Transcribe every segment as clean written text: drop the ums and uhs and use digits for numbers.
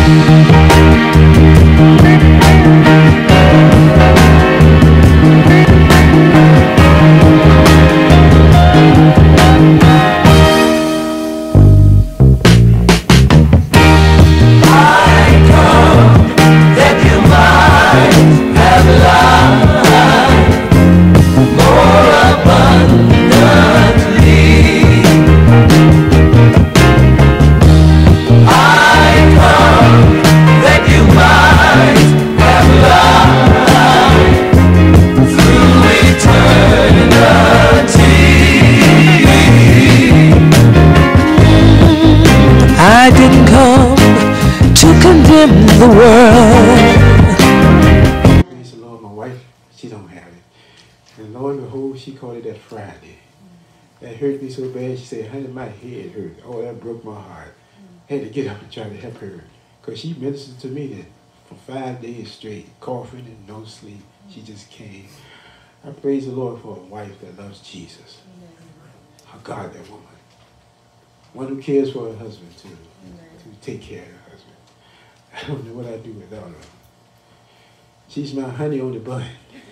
I didn't come to condemn the world. Praise the Lord, my wife, she don't have it. And Lord, behold, she called it that Friday. That hurt me so bad, she said, honey, my head hurt. Oh, that broke my heart. Had to get up and try to help her. Because she ministered to me that for 5 days straight, coughing and no sleep. She just came. I praise the Lord for a wife that loves Jesus. A godly woman. One who cares for her husband, too. To take care of her husband. I don't know what I'd do without her. She's my honey on the bun.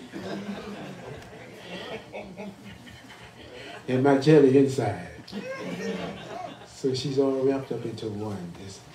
And my jelly inside. So she's all wrapped up into one.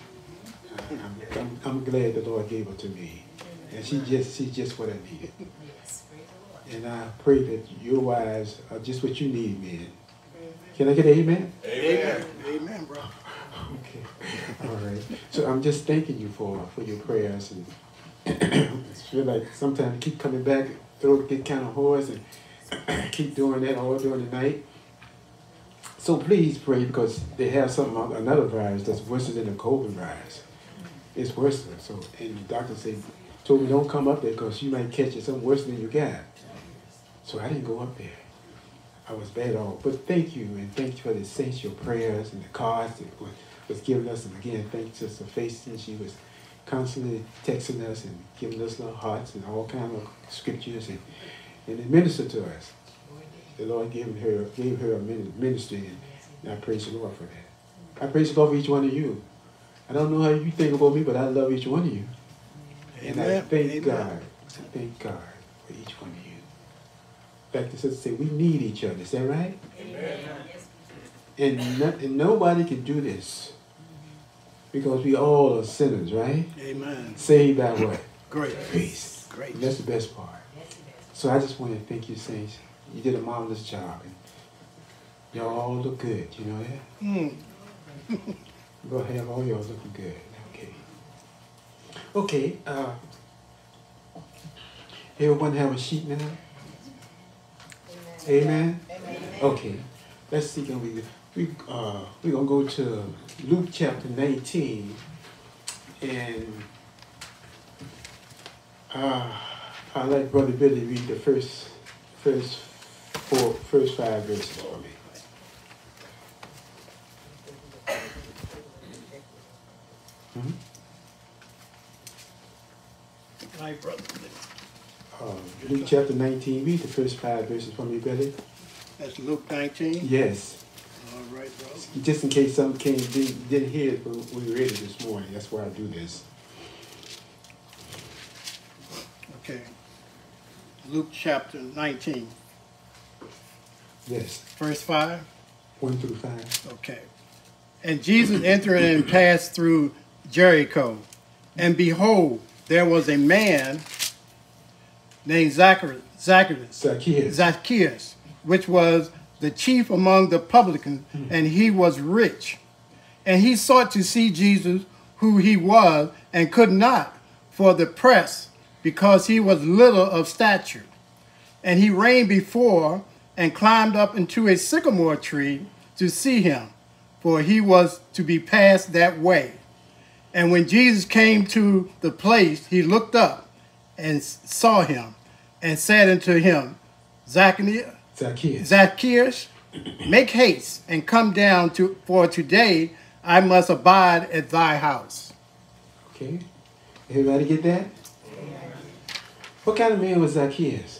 I'm glad the Lord gave her to me. And she's just what I needed. And I pray that your wives are just what you need, men. Can I get an amen? Amen. Amen, bro. Okay. All right. So I'm just thanking you for your prayers. And I feel like sometimes I keep coming back, throat get kind of hoarse, and keep doing that all during the night. So please pray, because they have another virus that's worse than the COVID virus. It's worse. So, and the doctor told me don't come up there because you might catch it something worse than you got. So I didn't go up there. I was bad off. But thank you, and thank you for the saints, your prayers, and the cards that was given us. And again, thank you to Sister Faith. She was constantly texting us and giving us little hearts and all kinds of scriptures, and it ministered to us. The Lord gave her a ministry, and I praise the Lord for that. I praise the Lord for each one of you. I don't know how you think about me, but I love each one of you. And I thank God. I thank God for each one of you. Like the sister said, we need each other. Is that right? Amen. And nobody can do this because we all are sinners, right? Amen. Saved by what? Grace. And that's the best part. So I just want to thank you, saints. You did a marvelous job. And y'all all look good. You know that? We're going to have all y'all looking good. Okay. Everyone have a sheet now? Amen? Okay. Let's see. We're going to go to Luke chapter 19. And I'll let Brother Billy read the first 5 verses for me. My brother. Luke chapter 19, read the first 5 verses for me, Billy. That's Luke 19? Yes. All right, bro. Just in case some didn't hear it when we read it this morning. That's why I do this. Okay. Luke chapter 19. Yes. Verse 5? 1 through 5. Okay. And Jesus entered and passed through Jericho. And behold, there was a man named Zacchaeus, which was the chief among the publicans, and he was rich. And he sought to see Jesus, who he was, and could not for the press, because he was little of stature. And he ran before and climbed up into a sycamore tree to see him, for he was to be passed that way. And when Jesus came to the place, he looked up and saw him, and said unto him, Zacchaeus, make haste and come down, for today I must abide at thy house. Okay. Everybody get that? What kind of man was Zacchaeus?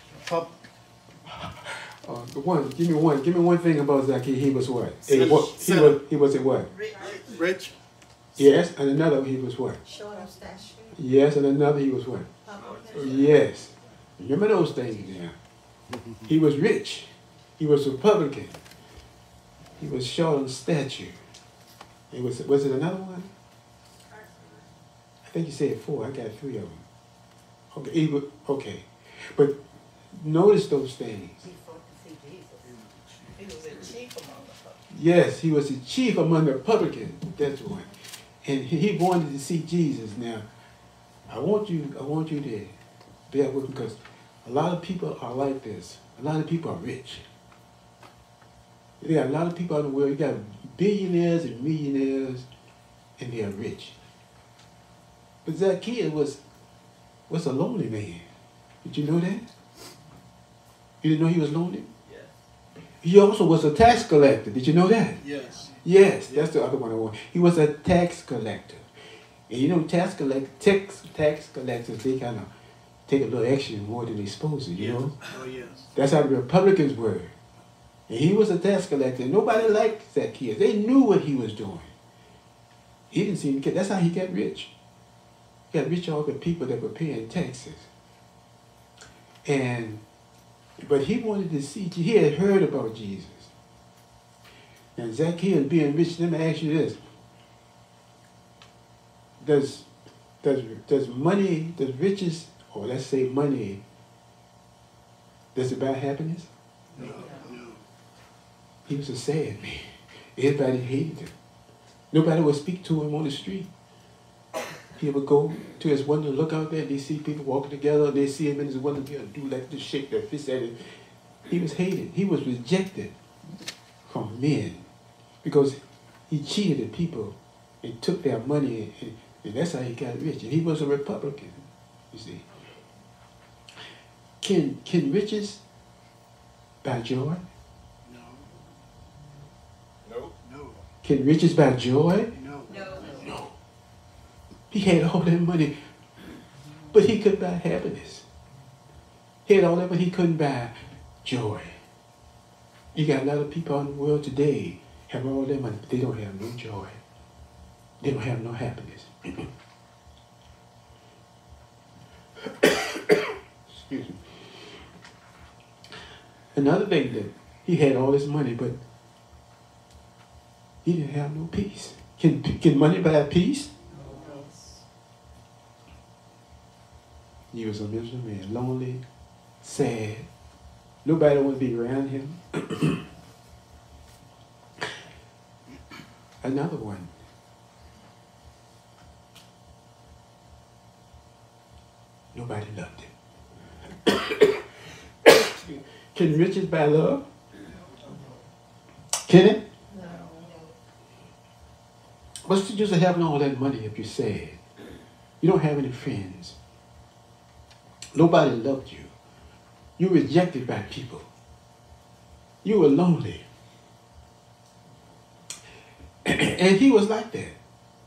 Give me one thing about Zacchaeus. He was what? He was a what? Rich. Yes, and another he was what? Short of stature. Yes, and another he was what? Yes. Remember those things now. He was rich. He was Republican. He was short on stature. Was it another one? I think you said 4. I got 3 of them. Okay, okay. But notice those things. He was a chief among the public. Yes, he was the chief among the publicans. That's one. And he wanted to see Jesus. Now, I want you to bear with me, because a lot of people are like this. A lot of people are rich. You got a lot of people in the world. You got billionaires and millionaires, and they are rich. But Zacchaeus was a lonely man. Did you know that? You didn't know he was lonely? Yes. He also was a tax collector. Did you know that? Yes. Yes, that's the other one I want. He was a tax collector. And you know, tax collectors, they kind of take a little action more than they're supposed to, you know? Oh, yes. That's how the Republicans were. And he was a tax collector. Nobody liked Zacchaeus. They knew what he was doing. He didn't seem to care. That's how he got rich. He got rich off the people that were paying taxes. But he wanted to see, he had heard about Jesus. And Zacchaeus being rich, let me ask you this. Does money, does riches, or let's say money, does it buy happiness? No. He was a sad man. Everybody hated him. Nobody would speak to him on the street. He would go to his window, look out there, and they see people walking together, and they see him in his window, he'll do like this, shake their fist at him. He was hated. He was rejected from men because he cheated the people and took their money, and that's how he got rich. And he was a Republican, you see. Can riches buy joy? No. Can riches buy joy? No. No. He had all that money, but he couldn't buy happiness. He had all that, but he couldn't buy joy. You got a lot of people in the world today have all that money, but they don't have no joy. They don't have no happiness. Excuse me. Another thing, that he had all this money, but he didn't have no peace. Can money buy peace? He was a miserable man, lonely, sad. Nobody wanted to be around him. Another one. Nobody loved him. Can riches buy love? Can it? No. What's the use of having all that money if you're sad? You don't have any friends. Nobody loved you. You were rejected by people. You were lonely. And he was like that.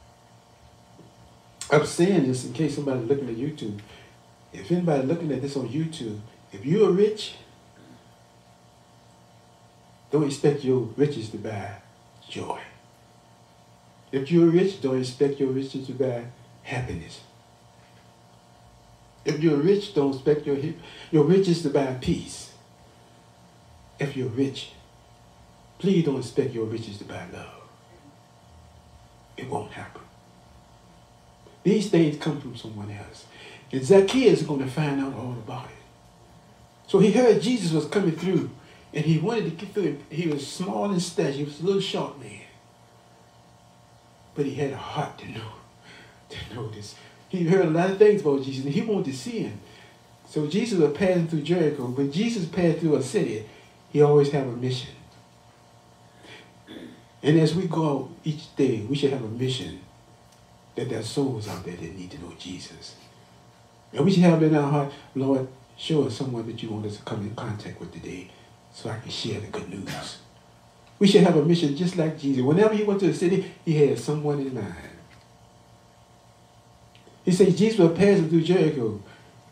I'm saying this in case somebody's looking at YouTube. If anybody looking at this on YouTube, if you're rich, don't expect your riches to buy joy. If you're rich, don't expect your riches to buy happiness. If you're rich, don't expect your riches to buy peace. If you're rich, please don't expect your riches to buy love. It won't happen. These things come from someone else. And Zacchaeus is going to find out all about it. So he heard Jesus was coming through, and he wanted to get through. He was small in stature. He was a little short man. But he had a heart to know this. He heard a lot of things about Jesus, and he wanted to see him. So Jesus was passing through Jericho. When Jesus passed through a city, he always had a mission. And as we go out each day, we should have a mission that there are souls out there that need to know Jesus. And we should have in our heart, Lord, show us someone that you want us to come in contact with today so I can share the good news. We should have a mission just like Jesus. Whenever he went to the city, he had someone in mind. He said Jesus was passing through Jericho.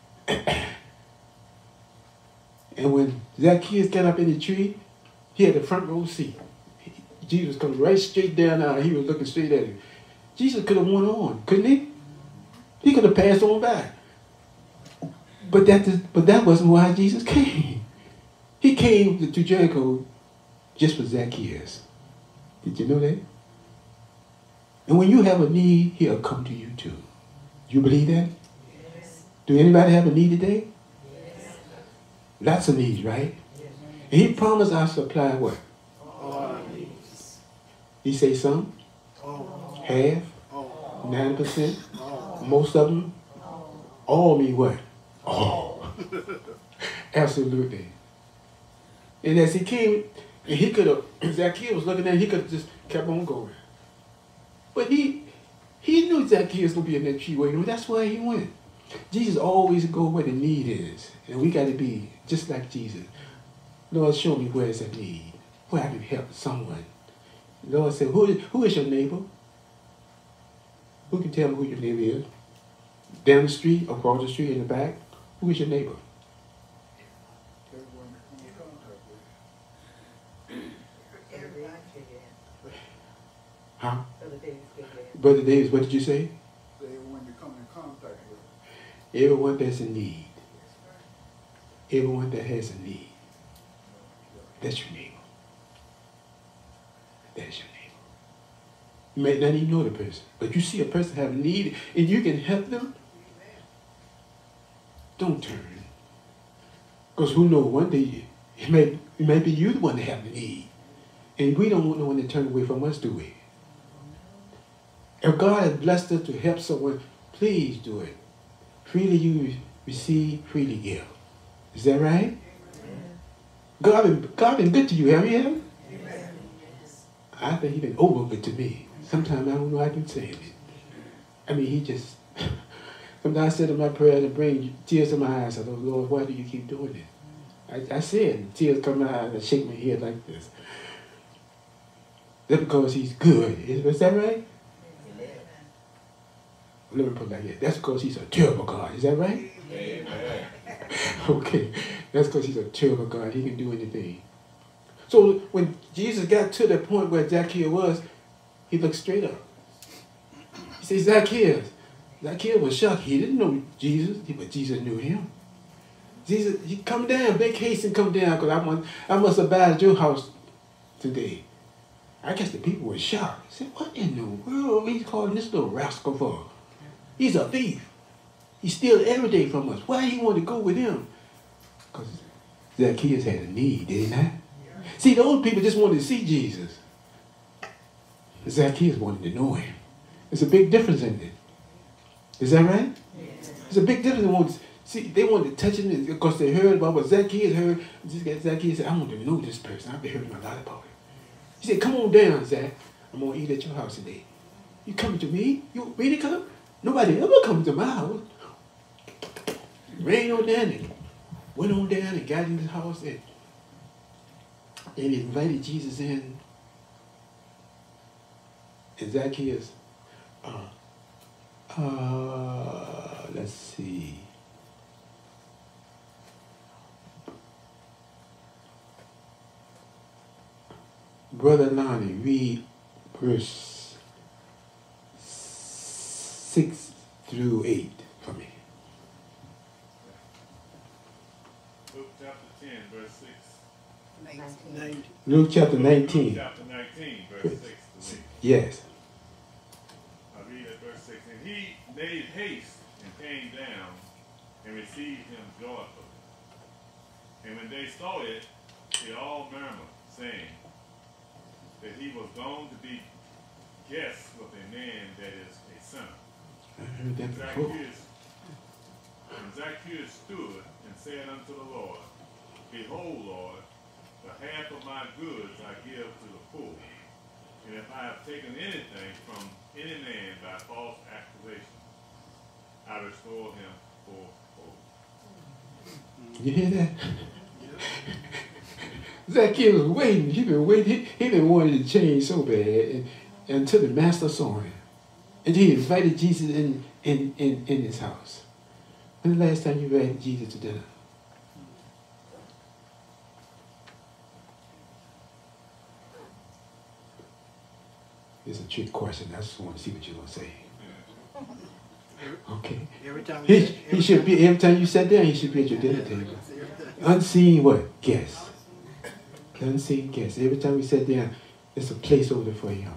And when Zacchaeus got up in the tree, he had the front row seat. Jesus was coming right straight down there. He was looking straight at him. Jesus could have went on, couldn't he? He could have passed on by. But that wasn't why Jesus came. He came to Jericho just for Zacchaeus. Did you know that? And when you have a need, he'll come to you too. Do you believe that? Yes. Do anybody have a need today? Yes. Lots of needs, right? And he promised I'll supply what? He say some? Half? 9%? Most of them? All mean what? All. Absolutely. And as he came, and he could have, Zacchaeus was looking at him, he could have just kept on going. But he knew Zacchaeus would be in that tree waiting. That's why he went. Jesus always go where the need is. And we got to be just like Jesus. Lord, show me where is a need. Where I can help someone. The Lord said, who is your neighbor? Who can tell me who your neighbor is? Down the street, across the street, in the back? Who is your neighbor? Everybody. Huh? Brother Davis, good man. Brother Davis, what did you say? Everyone you come in contact with. Everyone that's in need. Everyone that has a need. That's your neighbor. That's your neighbor. You may not even know the person, but you see a person have a need and you can help them. Don't turn. Because who knows, one day it may be you the one that have the need. And we don't want no one to turn away from us, do we? If God has blessed us to help someone, please do it. Freely you receive, freely give. Is that right? God been good to you, have you ever? I think he's been over good to me. Sometimes I don't know how I can say it. I mean, he just, sometimes I said in my prayer to bring tears to my eyes. I thought, Lord, why do you keep doing this? I said, tears come out and I shake my head like this. That's because he's good. Is that right? Let me put it like that. That's because he's a terrible God. Is that right? Amen. Okay. That's because he's a terrible God. He can do anything. So when Jesus got to the point where Zacchaeus was, he looked straight up. He said, Zacchaeus. Zacchaeus was shocked. He didn't know Jesus, but Jesus knew him. Jesus, you come down, make haste and come down, because I must abide at your house today. I guess the people were shocked. They said, what in the world are you calling this little rascal for? He's a thief. He steals every day from us. Why he want to go with him? Because Zacchaeus had a need, did he not? See, those people just wanted to see Jesus. Zacchaeus wanted to know him. There's a big difference in it. Is that right? Yes. There's a big difference. They wanted to touch him because they heard about what Zacchaeus heard. Zacchaeus said, I want to know this person. I've been hearing a lot about him. He said, come on down, Zach. I'm going to eat at your house today. You coming to me? You really come? Nobody ever comes to my house. Ran on down and went on down and got in his house and invited Jesus in. And Zacchaeus, let's see. Brother Lonnie, read verse 6 through 8 for me. Luke chapter 10, verse 6. 19. Luke chapter 19. Luke chapter 19, verse 6 to 8. Yes. I read at verse 6. And he made haste and came down and received him joyfully. And when they saw it, they all murmured, saying that he was gone to be guest with a man that is a sinner. I heard that before. Zacchaeus stood and said unto the Lord, Behold, Lord, the half of my goods I give to the poor. And if I have taken anything from any man by false accusation, I restore him fourfold. You hear that? Zacchaeus was waiting. He been waiting. He been wanting to change so bad until the master saw him. And he invited Jesus in his house. When the last time you invited Jesus to dinner? It's a trick question. I just want to see what you're going to say. Okay. Every time He should be, every time you sit down, he should be at your dinner table. Unseen what? Guest. Unseen guest. Every time we sit down, it's a place over there for him.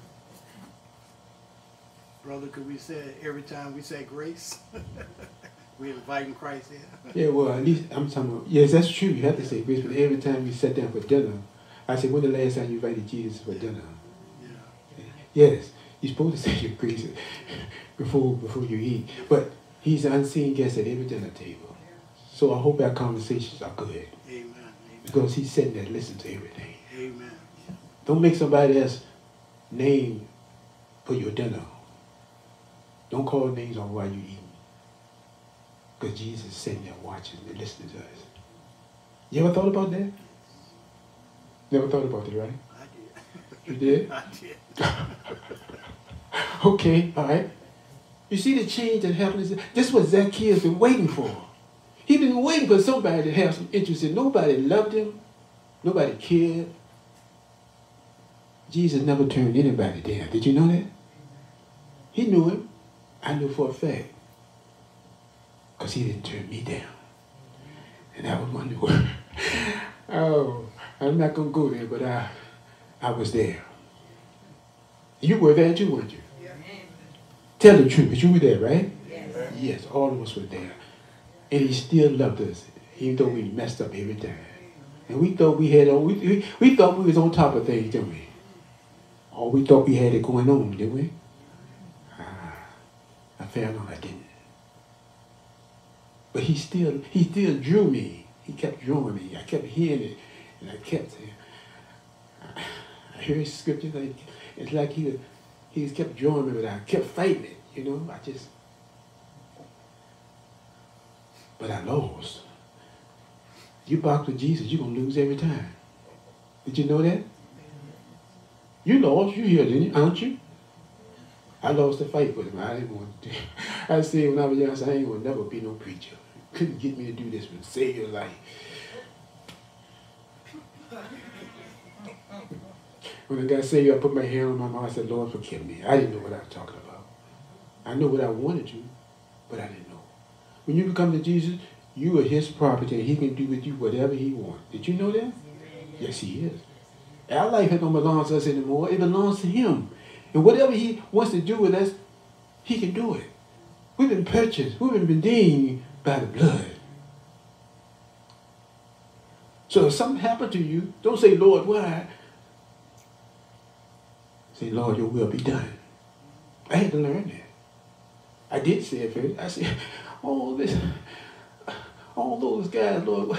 Brother, could we say every time we say grace, we inviting Christ in? Yeah, well, at least I'm talking about, yes, that's true. You have to say grace, but every time you sit down for dinner, I said, when the last time you invited Jesus for dinner? Yeah. Yes, you're supposed to say your grace before you eat. But he's an unseen guest at every dinner table. So I hope our conversations are good. Amen. Because he's sitting there listening to everything. Amen. Don't make somebody else's name for your dinner. Don't call names on while you're eating. Because Jesus is sitting there watching and listening to us. You ever thought about that? Never thought about it, right? I did. You did? I did. Okay, all right. You see the change that happened? This is what Zacchaeus been waiting for. He's been waiting for somebody to have some interest in. Nobody loved him. Nobody cared. Jesus never turned anybody down. Did you know that? He knew him. I knew for a fact. Because he didn't turn me down. And that was my new word. Oh, I'm not going to go there, but I was there. You were there too, weren't you? Yeah. Tell the truth, but you were there, right? Yes. Yes, all of us were there. And he still loved us, even though we messed up every time. And we thought we had, we thought we was on top of things, didn't we? Or we thought we had it going on, didn't we? I found out I didn't. But he still drew me. He kept drawing me. I kept hearing it, and I kept saying, I hear his scriptures. It's like he just kept drawing me, but I kept fighting it. You know, but I lost. You box with Jesus, you're gonna lose every time. Did you know that? You lost. You here, didn't you? Aren't you? I lost the fight with him. I didn't want to do. I said when I was young, I said, I ain't gonna never be no preacher. Couldn't get me to do this, but save your life. When I got saved, I put my hand on my mouth. I said, Lord, forgive me. I didn't know what I was talking about. I know what I wanted to, but I didn't know. When you come to Jesus, you are his property, and he can do with you whatever he wants. Did you know that? Yes, he is. Our life don't belong to us anymore. It belongs to him. And whatever he wants to do with us, he can do it. We've been purchased. We've been redeemed by the blood. So if something happened to you, don't say, Lord, why? Say, Lord, your will be done. I had to learn that. I did say it first. I said, all those guys, Lord.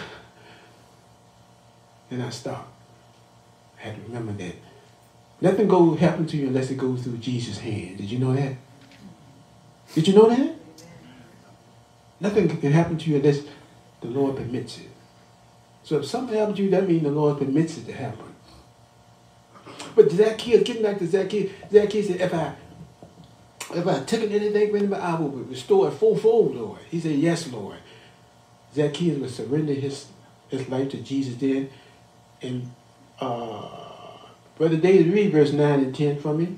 And I stopped. I had to remember that. Nothing happen to you unless it goes through Jesus' hand. Did you know that? Did you know that? Nothing can happen to you unless the Lord permits it. So if something happens to you, that means the Lord permits it to happen. But Zacchaeus, getting back to Zacchaeus said, if I took anything from him, I will restore it fourfold, Lord. He said, yes, Lord. Zacchaeus would surrender his life to Jesus then. And Brother David, read verse 9 and 10 for me.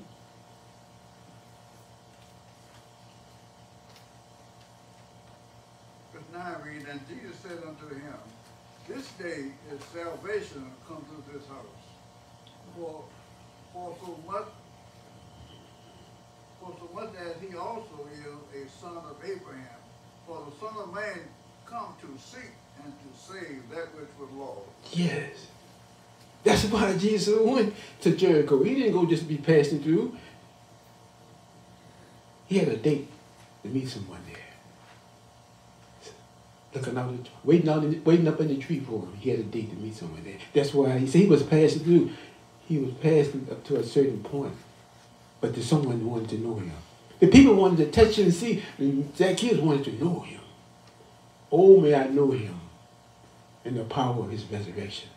Verse 9 reads, and Jesus said unto him, this day is salvation come to this house. For so much as he also is a son of Abraham. For the Son of Man come to seek and to save that which was lost. Yes. That's why Jesus went to Jericho. He didn't go just to be passing through. He had a date to meet someone there. Looking out, waiting up in the tree for him. He had a date to meet someone there. That's why he said he was passing through. He was passing up to a certain point. But there's someone who wanted to know him. The people wanted to touch him and see. And Zacchaeus wanted to know him. Oh, may I know him in the power of his resurrection.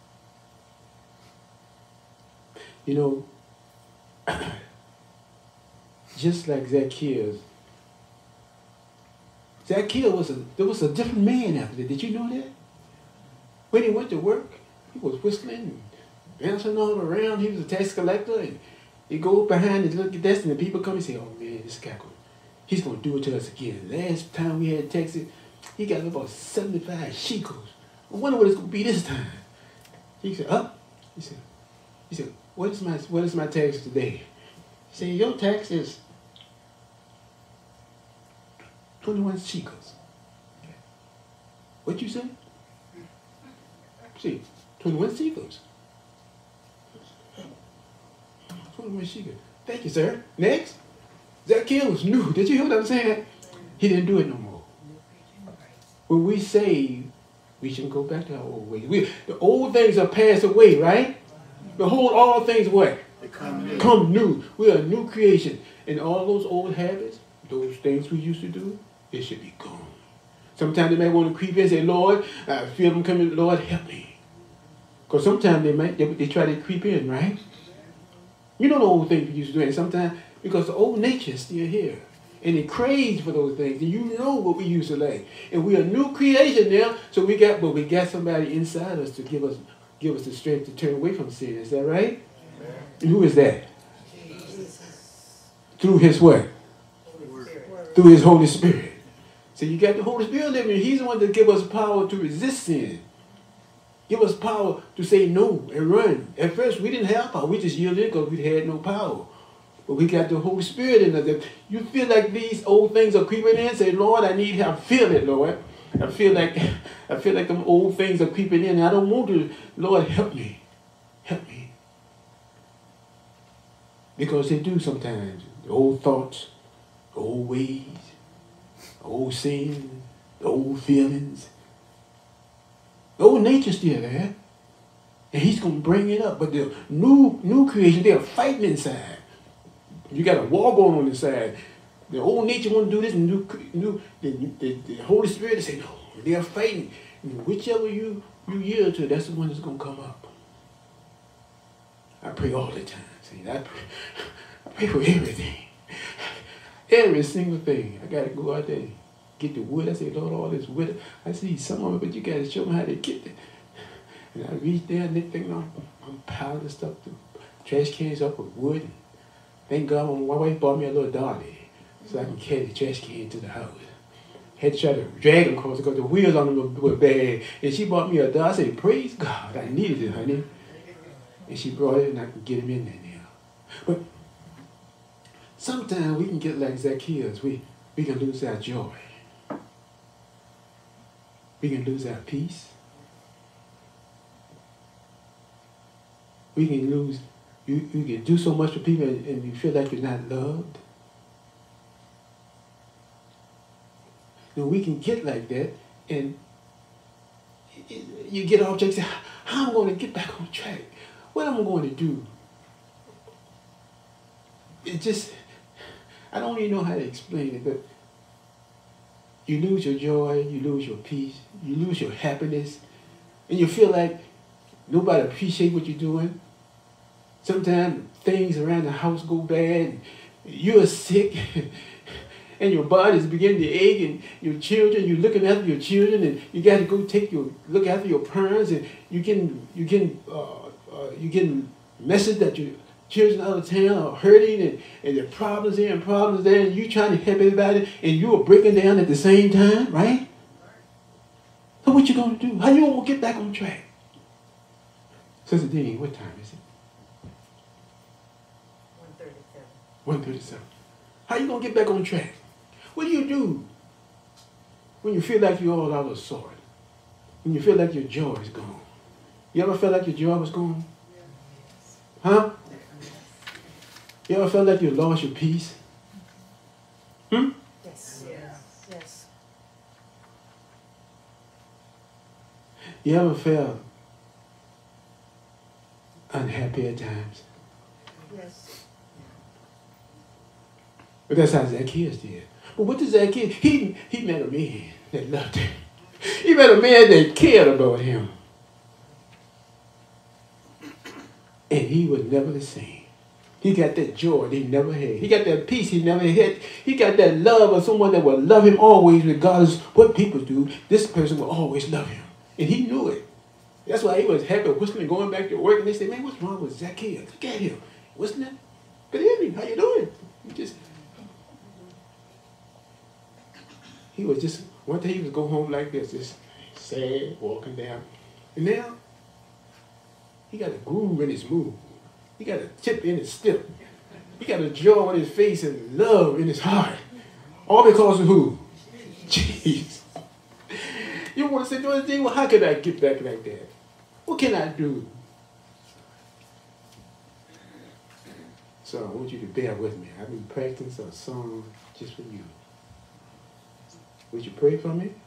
You know, just like Zacchaeus was a different man after that. Did you know that? When he went to work, he was whistling and bouncing all around. He was a tax collector, and You go behind and look at this, and the people come and say, oh man, this guy, he's going to do it to us again. Last time we had Texas, he got about 75 shekels. I wonder what it's going to be this time. He said, He said, what is my tax today? He said, your tax is 21 shekels. What you say? See, 21 shekels. 21 shekels. Thank you, sir. Next. Zacchaeus knew. Did you hear what I'm saying? He didn't do it no more. When we save, we shouldn't go back to our old ways. The old things are passed away, right? Behold, all things what? Come new. We are a new creation. And all those old habits, those things we used to do, it should be gone. Sometimes they may want to creep in and say, Lord, I feel them coming, Lord, help me. Because sometimes they try to creep in, right? You know the old things we used to do. And sometimes, because the old nature is still here. And it craves for those things. And you know what we used to like. And we are a new creation now. So we got somebody inside us to give us the strength to turn away from sin. Is that right? Amen. And who is that? Jesus. Through his what? Through his Holy Spirit. So you got the Holy Spirit living. He's the one that give us power to resist sin. Give us power to say no and run. At first, we didn't have power. We just yielded because we had no power. But we got the Holy Spirit in us. You feel like these old things are creeping in. Say, Lord, I need help. I feel it, Lord. I feel like them old things are creeping in. I don't want to. Lord, help me. Help me. Because they do sometimes. The old thoughts, the old ways, the old sins, the old feelings. The old nature's still there. And he's going to bring it up. But the new creation, they're fighting inside. You got a war going on the side. The old nature want to do this, and the Holy Spirit say, no, they're fighting. And whichever you yield to, that's the one that's going to come up. I pray all the time. See, I pray for everything. Every single thing. I got to go out there and get the wood. I say, Lord, all this wood. I see some of it, but you got to show me how to get it. And I reach there and they think I'm piling stuff, trash cans up with wood. And thank God my wife bought me a little dolly so I can carry the trash can to the house. Had to try to drag them across because the wheels on them were bad. And she bought me a dolly. I said, praise God, I needed it, honey. And she brought it and I could get him in there now. But sometimes we can get like Zacchaeus. We can lose our joy. We can lose our peace. We can lose, you can do so much for people and you feel like you're not loved. And we can get like that and you get off track and say, how am I going to get back on track? What am I going to do? It just, I don't even know how to explain it, but you lose your joy, you lose your peace, you lose your happiness, and you feel like nobody appreciates what you're doing. Sometimes things around the house go bad, you're sick, and your body's beginning to ache, and your children, you're looking after your children, and you got to go look after your parents, and you getting message that your children out of town are hurting, and there are problems here and problems there, and you trying to help everybody, and you are breaking down at the same time, right? So what you going to do? How you going to get back on track? Sister Dean, what time is it? 1:37. How you going to get back on track? What do you do when you feel like you're all out of sort? When you feel like your joy is gone? You ever felt like your joy was gone? Huh? You ever felt like you lost your peace? Yes. Yes. You ever felt unhappy at times? Yes. But that's how Zacchaeus did. But what did Zacchaeus? He met a man that loved him. He met a man that cared about him. And he was never the same. He got that joy he never had. He got that peace he never had. He got that love of someone that will love him always, regardless what people do. This person will always love him. And he knew it. That's why he was happy whistling, going back to work. And they said, man, what's wrong with Zacchaeus? Look at him. Whistling. Good evening. How you doing? He was just, one day he would go home like this, just sad, walking down. And now, he got a groove in his move. He got a tip in his step. He got a joy on his face and love in his heart. All because of who? Jesus. You want to say, well, how can I get back like that? What can I do? So I want you to bear with me. I've been practicing a song just for you. Would you pray for me?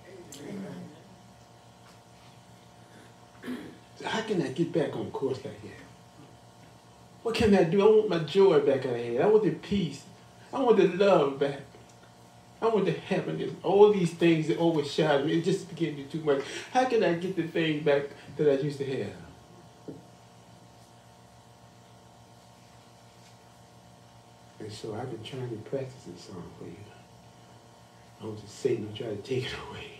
So how can I get back on course like that? What can I do? I want my joy back in the head. I want the peace. I want the love back. I want the happiness. All these things that overshadow me, it just became too much. How can I get the thing back that I used to have? And so I've been trying to practice this song for you. I don't just say no, try to take it away.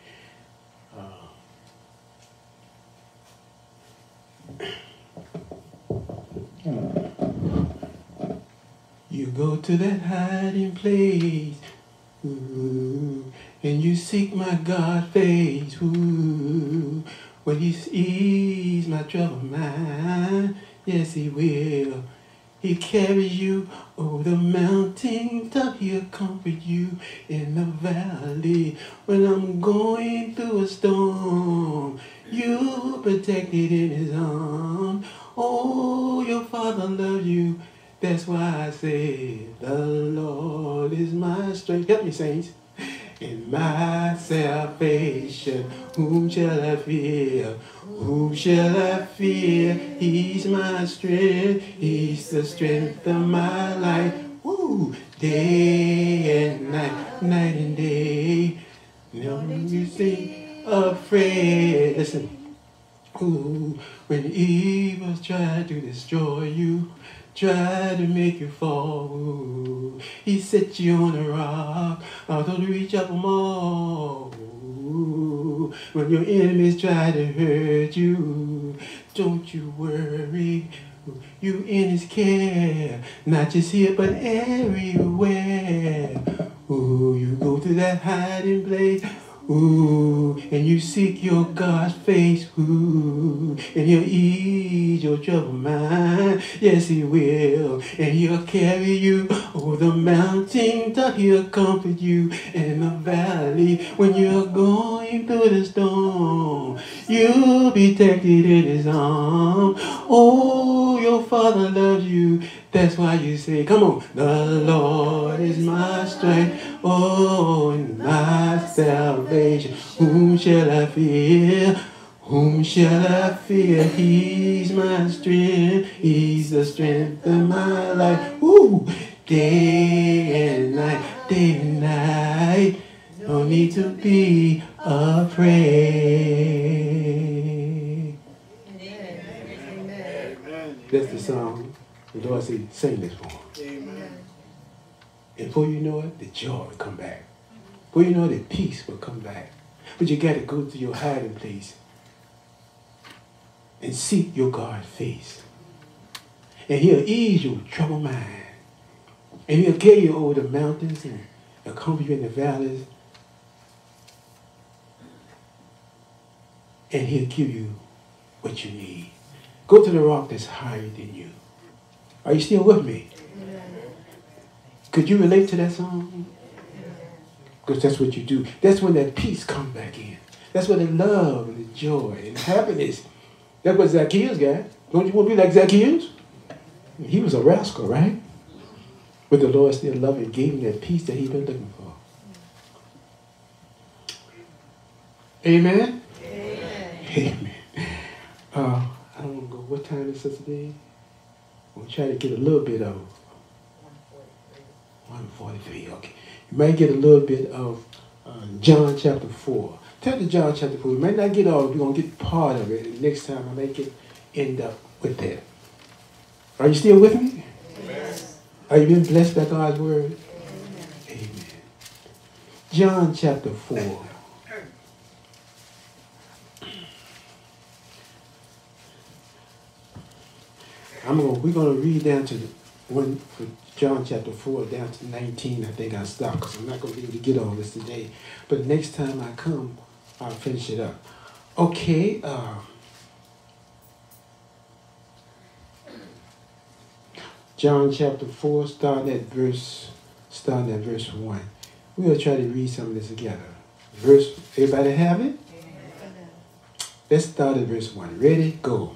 You go to that hiding place, ooh, and you seek my God face, ooh, when he ease my troubled mind, yes he will. He carries you over the mountain top. He'll comfort you in the valley. When I'm going through a storm, you're protected in his arms. Oh, your Father loves you. That's why I say, the Lord is my strength. Help me, saints. In my salvation, whom shall I fear? Whom shall I fear? He's my strength. He's the strength of my life. Woo! Day and night, night and day. Never you see afraid. Listen. Ooh, when evils try to destroy you, try to make you fall, ooh, he set you on a rock, don't reach up more. Ooh, when your enemies try to hurt you, don't you worry, you in his care, not just here but everywhere. Ooh, you go to that hiding place, ooh, and you seek your God's face, ooh, and he'll ease your troubled mind, yes he will, and he'll carry you over the mountain top, he'll comfort you in the valley, when you're going through the storm, you'll be protected in his arms. Oh, your Father loves you, that's why you say, come on, the Lord is my strength, oh, and my salvation. Whom shall I fear? Whom shall I fear? He's my strength. He's the strength of my life. Woo! Day and night, day and night. No need to be afraid. Amen. That's the song. The Lord said, sing this for him. Amen. And before you know it, the joy will come back. Before you know it, the peace will come back. But you got to go to your hiding place and seek your God's face. And he'll ease your troubled mind. And he'll carry you over the mountains and comfort you in the valleys. And he'll give you what you need. Go to the rock that's higher than you. Are you still with me? Could you relate to that song? Because that's what you do. That's when that peace comes back in. That's when the love and the joy and the happiness. That's what Zacchaeus got. Don't you want to be like Zacchaeus? He was a rascal, right? But the Lord still loved him and gave him that peace that he'd been looking for. Amen? Amen. I don't want to go. What time is it today? We'll try to get a little bit of 1:43. Okay. You might get a little bit of John chapter 4. Turn to John chapter 4. We might not get all. We're going to get part of it. And next time I may end up with that. Are you still with me? Yes. Are you being blessed by God's word? Amen. John chapter 4. We're going to read down to for John chapter 4 down to 19, I think I'll stop because I'm not going to be able to get all this today. But next time I come, I'll finish it up. Okay. John chapter 4, starting at verse 1. We'll try to read some of this together. Everybody have it? Let's start at verse 1. Ready? Go.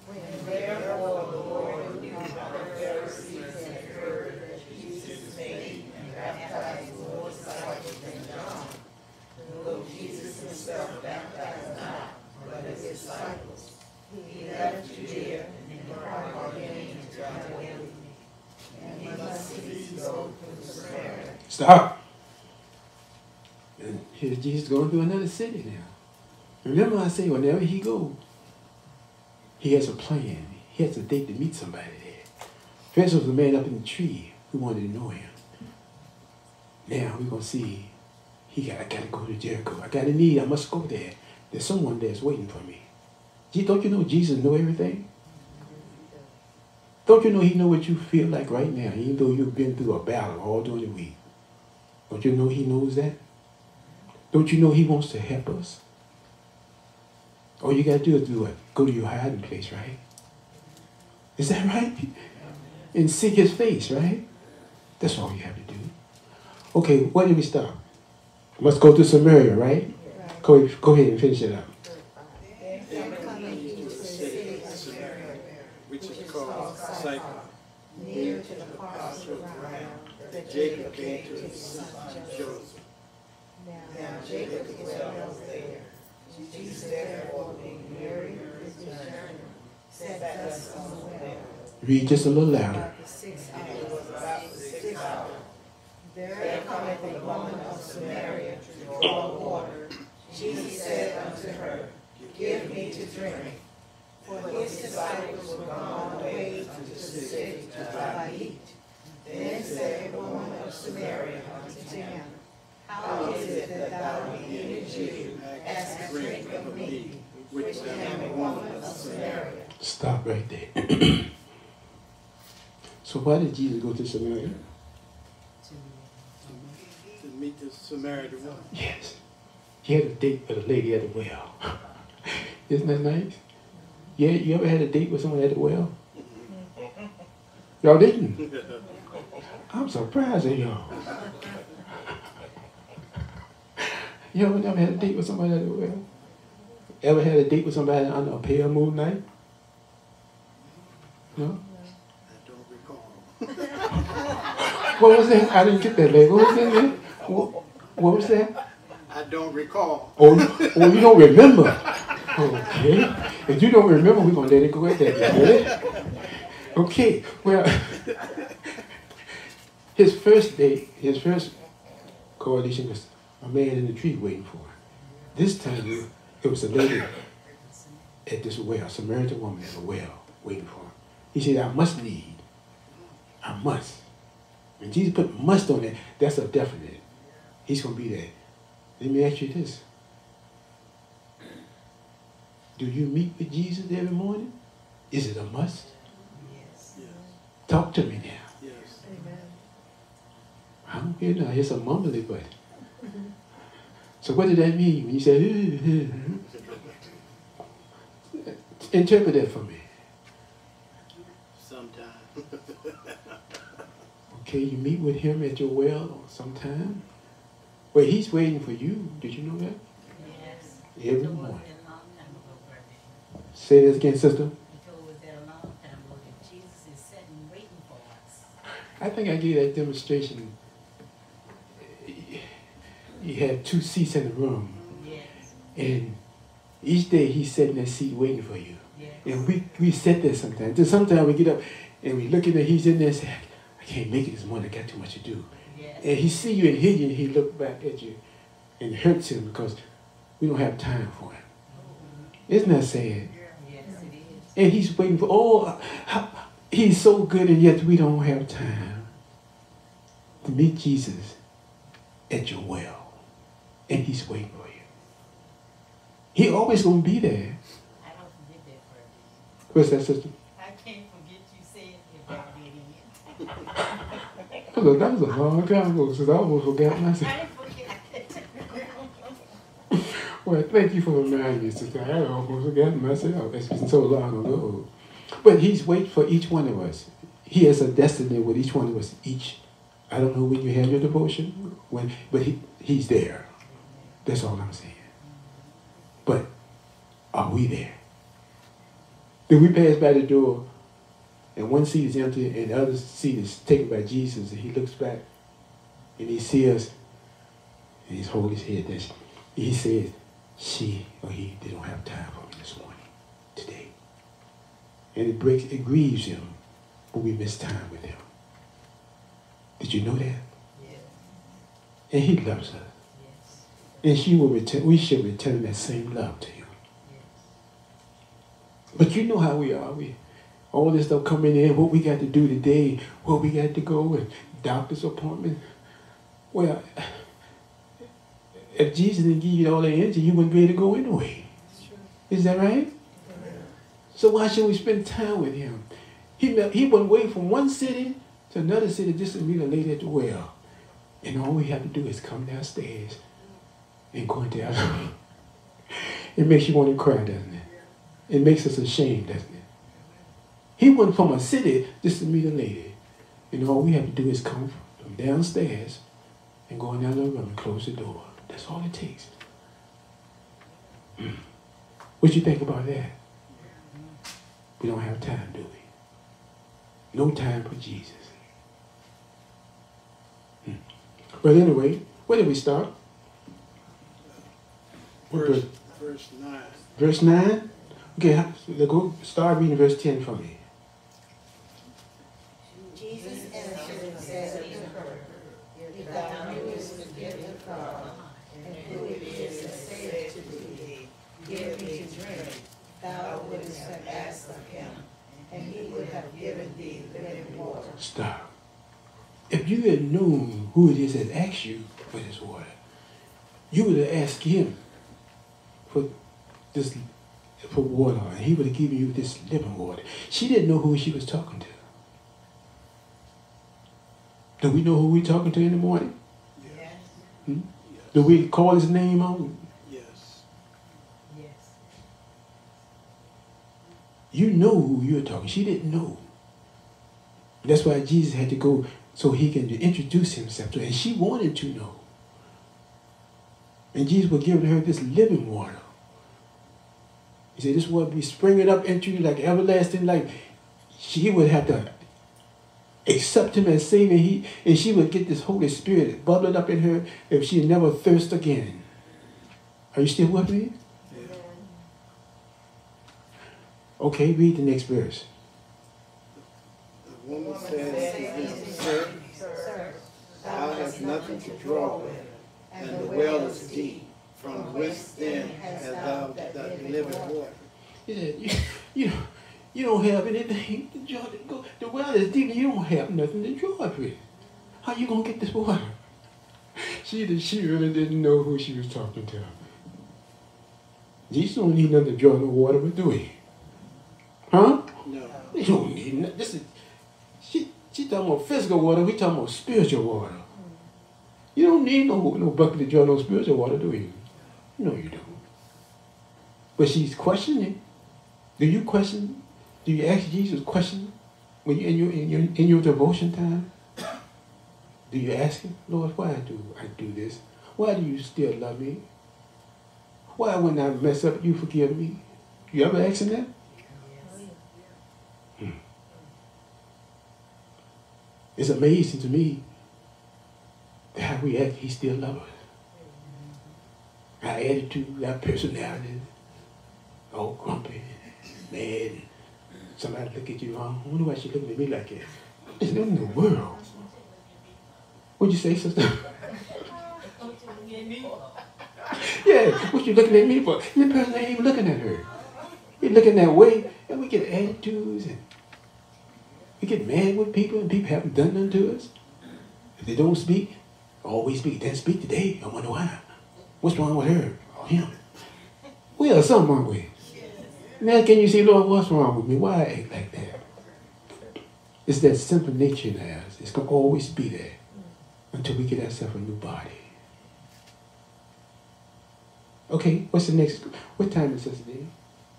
Stop. And here's Jesus going through another city now. Remember I say whenever he goes, he has a plan. He has a date to meet somebody there. First was a man up in the tree who wanted to know him. Now we're going to see, I got to go to Jericho. I must go there. There's someone there's waiting for me. Don't you know Jesus know everything? Don't you know he know what you feel like right now, even though you've been through a battle all during the week? Don't you know he knows that? Don't you know he wants to help us? All you got to do is do what? Go to your hiding place, right? Is that right? And seek his face, right? That's all you have to do. Okay, where did we stop? Must go to Samaria, right? Go ahead and finish it up. Which is called Cyprus. Near to the parcel of ground that Jacob gave to his son Joseph. Now Jacob dwells there. Jesus therefore being weary with his journey, sat thus on the well. Read just a little louder. About the 6th hour. It was about the 6th hour. There cometh a woman of Samaria to draw water. Jesus said unto her, Give me to drink. For his disciples were gone away unto the city to buy meat. Then said a woman of Samaria unto him, How is it that thou, being a Jew, askest drink of me, which am a woman of Samaria? Stop right there. So why did Jesus go to Samaria? To meet the Samaritan woman. Yes. He had a date with a lady at the well. Isn't that nice? Yeah, you ever had a date with someone at the well? Y'all didn't? I'm surprised at y'all. You ever never had a date with somebody at the well? Ever had a date with somebody on a pale moon night? No? I don't recall. What was that? I didn't get that, lady. What was that? What was that? I don't recall. Oh, you don't remember? Okay. If you don't remember, we're going to let it go at that. Okay. Well, his first coalition was a man in the tree waiting for him. This time, it was a lady at this well, a Samaritan woman at the well waiting for him. He said, I must need. I must. When Jesus put must on it, that's a definite. He's going to be there. Let me ask you this. Do you meet with Jesus every morning? Is it a must? Yes. Talk to me now. Yes. Amen. I don't hear now. It's a mumbly, but. So what did that mean when you said, interpret that for me. Sometime. Okay, you meet with him at your well sometime. Well, he's waiting for you. Did you know that? Yes. Every He told us morning. that a long time ago, brother. Say this again, sister. He told us that a long time ago that Jesus is sitting waiting for us. I think I gave that demonstration. You had 2 seats in the room. Yes. And each day he's sitting in that seat waiting for you. Yes. And we sit there sometimes. Then sometimes we get up and we look at him, he's in there and say, I can't make it this morning, I got too much to do. Yes. And he see you and hear you and he look back at you and it hurts him because we don't have time for him. Isn't that sad? Yes, it is. And he's waiting for, he's so good and yet we don't have time to meet Jesus at your well. And he's waiting for you. He always going to be there. I don't forget that, brother. What's that, sister? I can't forget you saying it back then. That was a long time ago, since I almost forgot myself. I didn't forget. Well, thank you for reminding me, sister. I almost forgot myself. It's been so long ago. But he's waiting for each one of us. He has a destiny with each one of us. I don't know when you had your devotion, but he's there. That's all I'm saying. But are we there? Did we pass by the door and one seat is empty and the other seat is taken by Jesus, and he looks back and he sees us and he's holding his head. He says, she or he, they don't have time for me this morning, today. And it grieves him when we miss time with him. Did you know that? Yes. And he loves us. Yes. And we should return that same love to him. Yes. But you know how we are. All this stuff coming in, what we got to do today, where we got to go, and doctor's appointment. Well, if Jesus didn't give you all the energy, you wouldn't be able to go anyway. Is that right? So why should we spend time with him? He went away from one city to another city just to meet a lady at the well. And all we have to do is come downstairs and go into our room. It makes you want to cry, doesn't it? It makes us ashamed, doesn't it? He went from a city just to meet a lady. And all we have to do is come from downstairs and go in that little room and close the door. That's all it takes. What you think about that? We don't have time, do we? No time for Jesus. But anyway, where did we start? Verse 9. Verse 9? Okay, let's go start reading verse 10 for me. Jesus answered and said unto her, if thou knewest the gift of God, and who it is that saith to thee, give me to drink, thou wouldest have asked of him, and he would have given thee living water. Stop. If you had known who it is that asked you for this water, you would have asked him for water, and he would have given you this living water. She didn't know who she was talking to. Do we know who we're talking to in the morning? Yes. Do we call his name out? Yes. Yes. You know who you're talking. She didn't know. That's why Jesus had to go so he can introduce himself to her. And she wanted to know. And Jesus was giving her this living water. He said, this water be springing up into you like everlasting life. She would have to accept him as Savior, and she would get this Holy Spirit bubbling up in her if she never thirst again. Are you still with me? Yeah. Okay, read the next verse. The woman said to him, Sir, thou hast nothing to draw with, and the well is deep. From whence then hast thou that living water? He said, you don't have anything to draw. The well is deep and you don't have nothing to draw it with. How you going to get this water? She really didn't know who she was talking to. Jesus don't need nothing to draw no water with, do he? Huh? No. You don't need nothing. She talking about physical water, we talking about spiritual water. You don't need no bucket to draw no spiritual water, do you? No, you don't. But she's questioning. Do you question? Do you ask Jesus questions when you're in your devotion time? Do you ask him, Lord, why do I do this? Why do you still love me? Why when I mess up, you forgive me? You ever ask him that? Yes. It's amazing to me that how we act, he still loves us. Our attitude, our personality, all grumpy, mad. Somebody look at you, I wonder why she looking at me like that. It's not in the world. What'd you say, sister? Yeah, what you looking at me for? And the person ain't even looking at her. You're looking that way, and we get attitudes, and we get mad with people, and people haven't done nothing to us. If they don't speak, always speak. Didn't speak today. I wonder why. What's wrong with her or him? We are something wrong with. Now can you say, Lord, what's wrong with me? Why I act like that? It's that simple nature in us. It's going to always be there until we get ourselves a new body. Okay, what's the next? What time is this, Dave?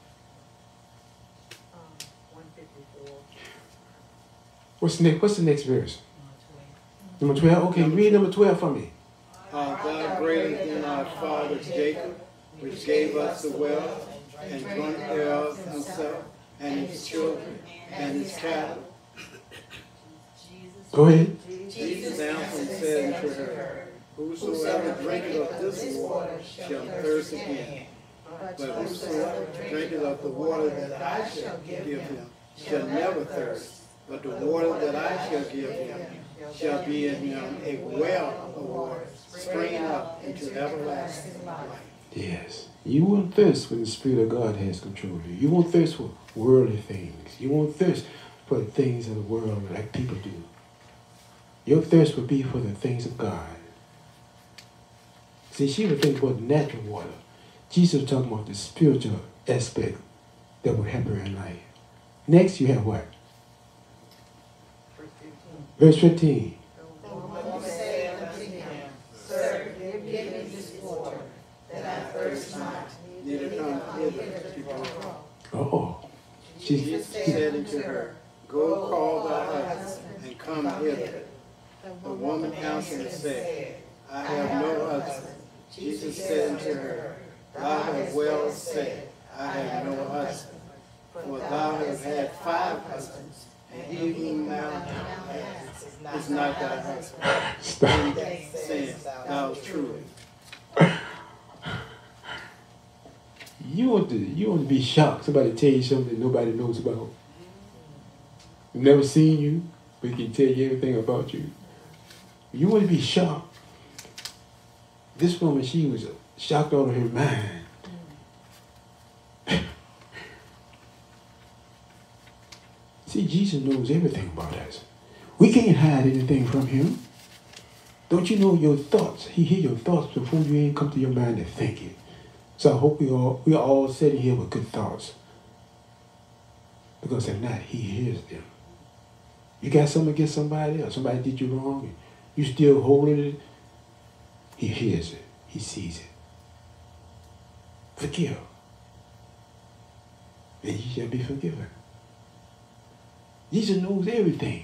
154. What's the next verse? Number 12? Okay, read number 12 for me. Art thou greater than our father Jacob, which gave us the wealth, and drunk thereof himself, and his children, and his cattle? Go ahead. Jesus answered and said unto her, Whosoever drinketh of this water shall thirst again. But whosoever drinketh of the water that I shall give him shall never thirst. But the water that I shall give him shall be in him a well of water, springing up into everlasting life. Yes. You won't thirst when the Spirit of God has control of you. You won't thirst for worldly things. You won't thirst for the things of the world like people do. Your thirst will be for the things of God. See, she would think about natural water. Jesus was talking about the spiritual aspect that will help her in life. Next, you have what? Verse 15. The woman said unto him, Sir, give me this water, that I thirst not, neither come hither to draw. Oh. Jesus said unto her, Go call thy husband, and come hither. The woman answered and said, I have no husband. Jesus said unto her, Thou hast well said, I have no husband. For thou hast had 5 husbands, and he whom thou hast is not thy husband. Stop. Saying, Thou truly. You want to be shocked. Somebody tell you something that nobody knows about. Never seen you, but he can tell you everything about you. You want to be shocked. This woman, she was shocked out of her mind. See, Jesus knows everything about us. We can't hide anything from him. Don't you know your thoughts? He hears your thoughts before you even come to your mind to think it. So I hope we are all sitting here with good thoughts. Because if not, he hears them. You got something against somebody or somebody did you wrong and you still holding it, he hears it. He sees it. Forgive. And ye shall be forgiven. Jesus knows everything.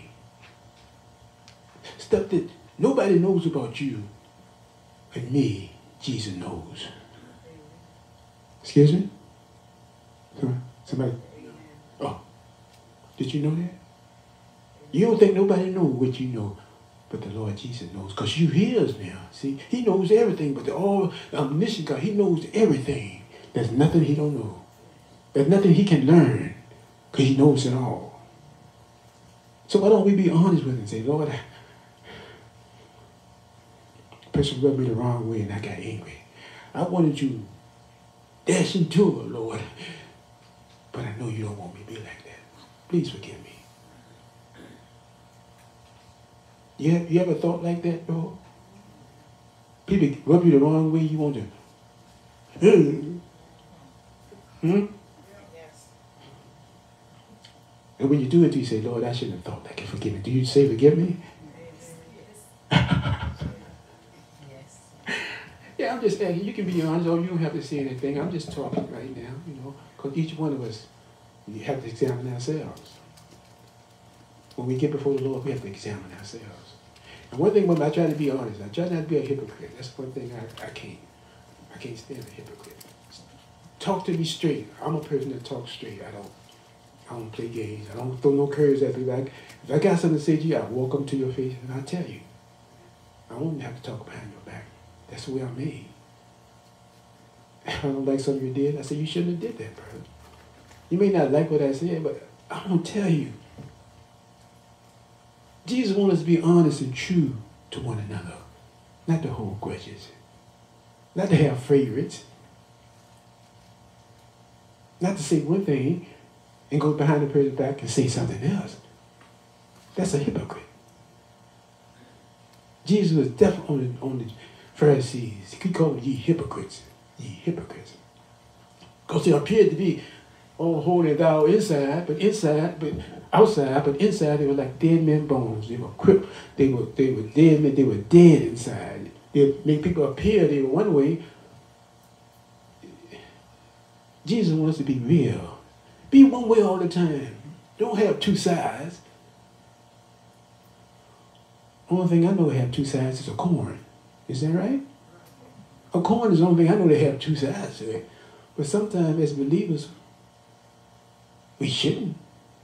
Stuff that nobody knows about you and me, Jesus knows. Excuse me? Somebody? Oh, did you know that? You don't think nobody knows what you know, but the Lord Jesus knows, because you hears now. See, he knows everything, but the omniscient God, he knows everything. There's nothing he don't know. There's nothing he can learn, because he knows it all. So why don't we be honest with him and say, Lord, person rubbed me the wrong way and I got angry. I wanted you dash into her, Lord, but I know you don't want me to be like that. Please forgive me. You ever thought like that, Lord? People rub you the wrong way, you want to, And when you do it, you say, Lord, I shouldn't have thought that. Can forgive me. Do you say, forgive me? Yeah, I'm just asking. You can be honest, or you don't have to say anything. I'm just talking right now, because each one of us, we have to examine ourselves. When we get before the Lord, we have to examine ourselves. And one thing, I try to be honest. I try not to be a hypocrite. That's one thing I can't. I can't stand a hypocrite. Talk to me straight. I'm a person that talks straight. I don't play games. I don't throw no curves at people. If I got something to say to you, I walk up to your face and I tell you. I won't have to talk behind your back. That's the way I'm made. If I don't like something you did, I say, you shouldn't have did that, brother. You may not like what I said, but I'm going to tell you. Jesus wants us to be honest and true to one another. Not to hold grudges. Not to have favorites. Not to say one thing and go behind the person's back and say something else. That's a hypocrite. Jesus was definitely on the Pharisees. He called them ye hypocrites. Ye hypocrites. Because they appeared to be all holy thou inside, but outside, but inside they were like dead men bones. They were crippled. They were dead men. They were dead inside. They make people appear they were one way. Jesus wants to be real. Be one way all the time. Don't have two sides. Only thing I know they have two sides is a corn. Is that right? A corn is the only thing I know they have two sides to it. But sometimes as believers, we shouldn't.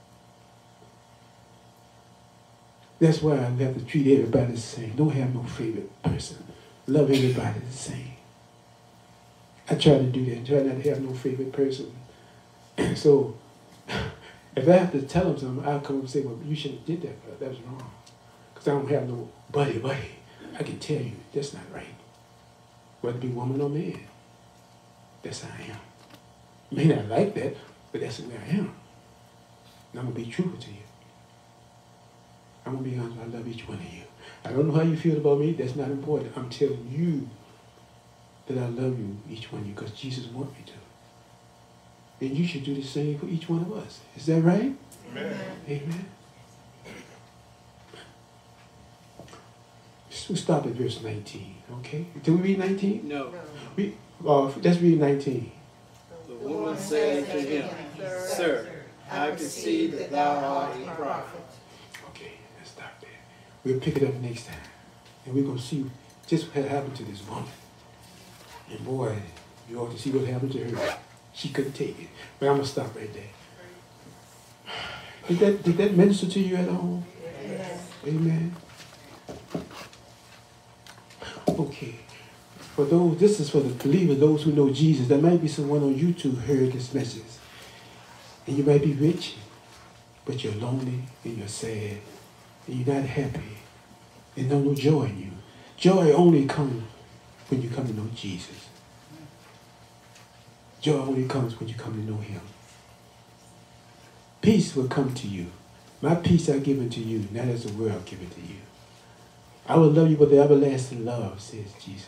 That's why we have to treat everybody the same. Don't have no favorite person. Love everybody the same. I try to do that. Try not to have no favorite person. So, if I have to tell them something, I'll come and say, well, you shouldn't have did that, but that was wrong. Because I don't have no buddy. I can tell you, that's not right. Whether it be woman or man. That's how I am. You may not like that, but that's who I am. And I'm going to be truthful to you. I'm going to be honest, I love each one of you. I don't know how you feel about me, that's not important. I'm telling you that I love you, each one of you, because Jesus wants me to. And you should do the same for each one of us. Is that right? Amen. Amen. So stop at verse 19, okay? Did we read 19? No. Let's read 19. The woman said to him, Sir, I perceive that thou art a prophet. Okay, let's stop there. We'll pick it up next time. And we're going to see just what happened to this woman. And boy, you ought to see what happened to her. She couldn't take it. But I'm going to stop right there. Did that minister to you at all? Yes. Amen. Okay. For those, this is for the believers, those who know Jesus. There might be someone on YouTube who heard this message. And you might be rich, but you're lonely and you're sad. And you're not happy. And no joy in you. Joy only comes when you come to know Jesus. Joy only comes when you come to know him. Peace will come to you. My peace I give unto you, not as the world give it to you. I will love you with the everlasting love, says Jesus.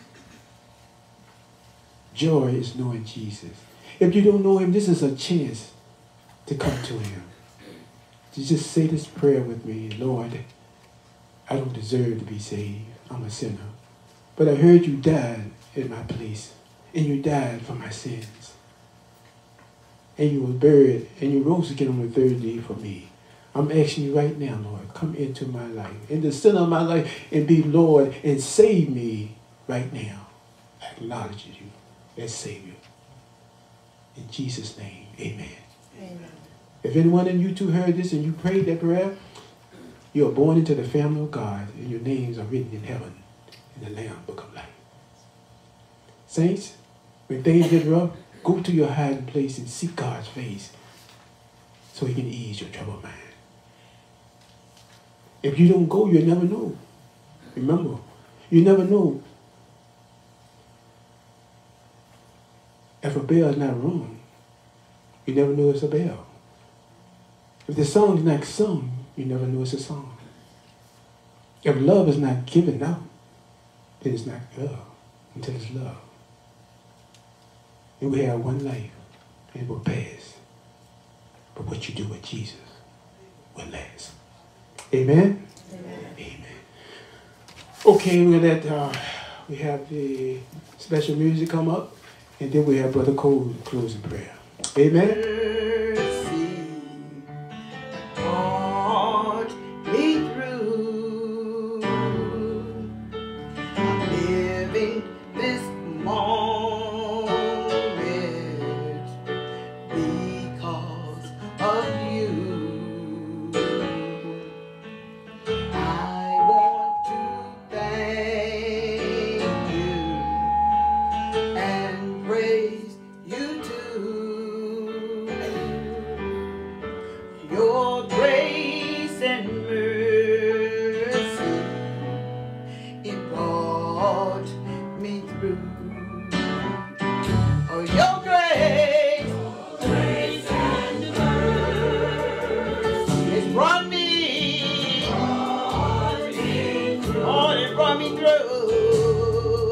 Joy is knowing Jesus. If you don't know him, this is a chance to come to him. To just say this prayer with me. Lord, I don't deserve to be saved. I'm a sinner. But I heard you died in my place. And you died for my sins. And you were buried. And you rose again on the third day for me. I'm asking you right now, Lord, come into my life. In the center of my life. And be Lord. And save me right now. I acknowledge you as Savior. In Jesus' name, amen. Amen. If anyone in you two heard this and you prayed that prayer, you are born into the family of God and your names are written in heaven in the Lamb Book of Life. Saints, when things get rough, go to your hiding place and seek God's face so he can ease your troubled mind. If you don't go, you'll never know. Remember, you never know. If a bell is not rung, you never know it's a bell. If the song is not sung, you never know it's a song. If love is not given out, then it's not love until it's love. And we have one life, and it will pass. But what you do with Jesus will last. Amen? Amen. Amen. Okay, we have the special music come up, and then we have Brother Cole closing prayer. Amen?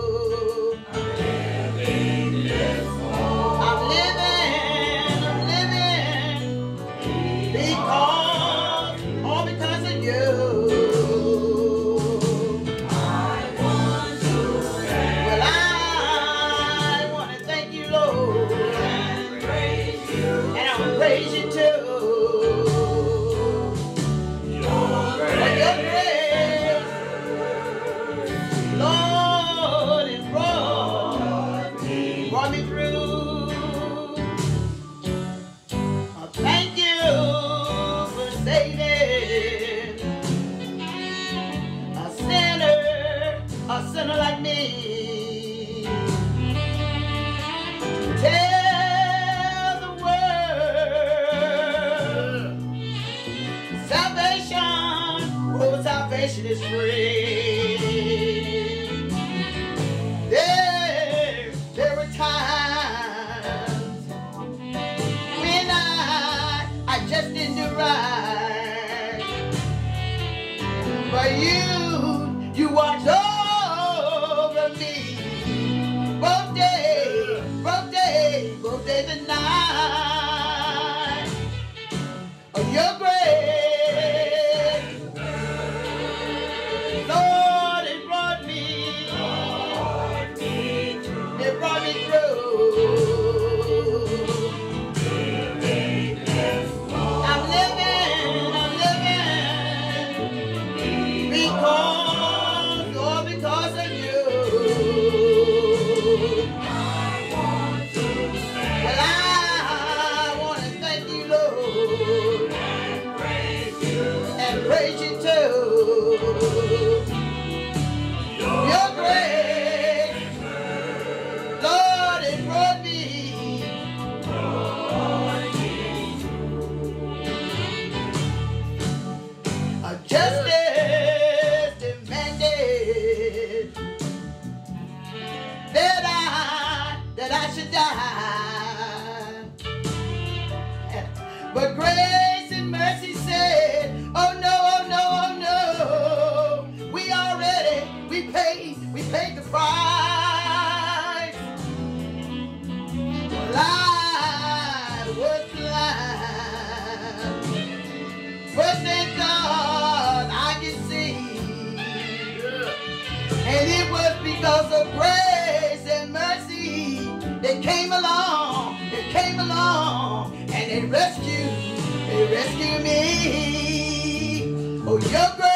I'm living should die. But grace and mercy said, oh no, oh no, oh no. We paid the price. Life was blind. But thank God I can see. And it was because of grace and mercy that came along, and they rescued me. Oh, your grace